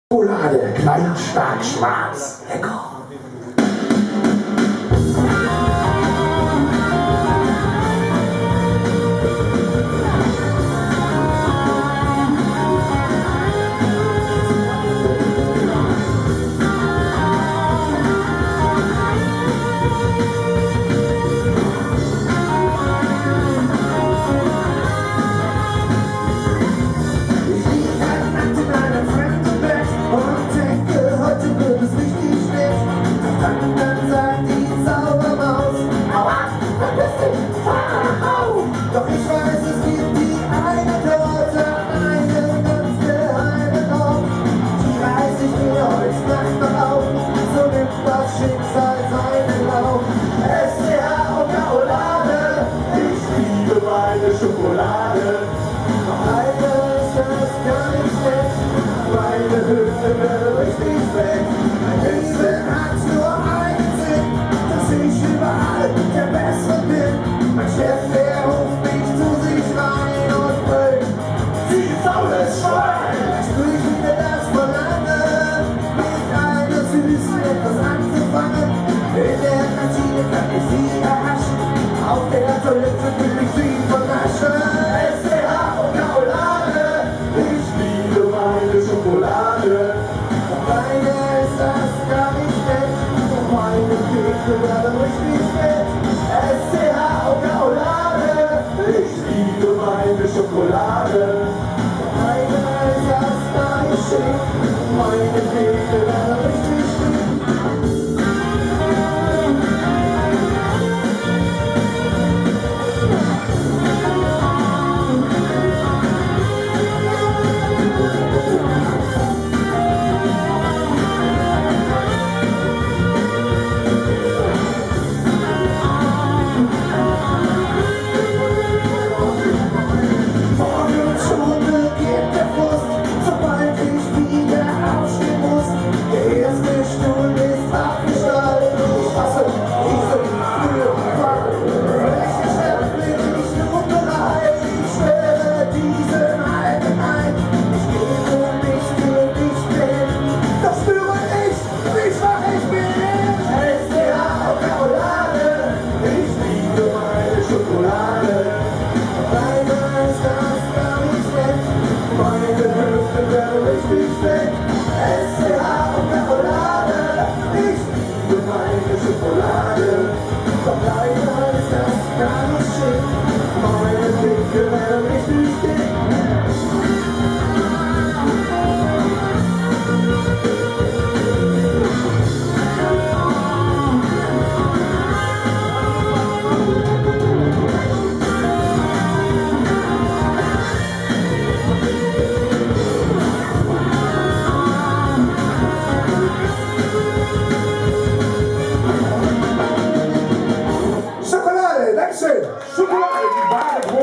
Schokolade, klein, stark, schwarz, lecker. Doch ich weiß, es gibt die eine Torte, einen ganz geheimen Ort. Die reiß ich mir heute Nacht noch auf, so nimmt das Schicksal seinen Lauf. SCH und Kaolade, ich liebe meine Schokolade. Doch leider ist das gar nicht nett, meine Hüfte wäre richtig weg. Mein Leben hat nur einen Sinn, dass ich überall der Bessere bin. Mein Chef, der ruft mich zu sich rein und brüllt: Sie faules Schwein! Da spür ich wieder das Verlangen, mit einer Süßen etwas anzufangen. In der Kantine kann ich sie erhaschen, auf der Toilette will ich sie vernaschen. SCH und Kaolade, ich liebe meine Schokolade. Doch leider ist das gar nicht nett, und meine Kekse werden richtig fett. SCH und Kaolade, ich liebe meine Schokolade. Doch leider ist das gar nicht schick, meine Kekse werden richtig schick. Schokolade, Dankeschön. Schokolade, die wahre